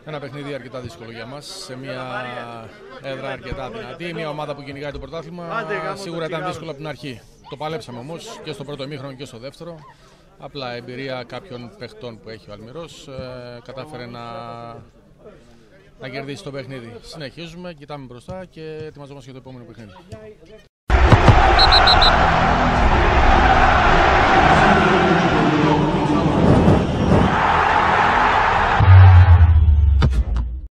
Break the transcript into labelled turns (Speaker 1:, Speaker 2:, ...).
Speaker 1: Ένα παιχνίδι αρκετά δύσκολο για μας, σε μια έδρα αρκετά δυνατή, μια ομάδα που κυνηγάει το πρωτάθλημα. Σίγουρα ήταν δύσκολο από την αρχή. Το παλέψαμε όμως και στο πρώτο ημίχρονο και στο δεύτερο. Απλά εμπειρία κάποιων παιχτών που έχει ο Αλμυρός κατάφερε να κερδίσει το παιχνίδι. Συνεχίζουμε, κοιτάμε μπροστά και ετοιμαζόμαστε για το επόμενο παιχνίδι.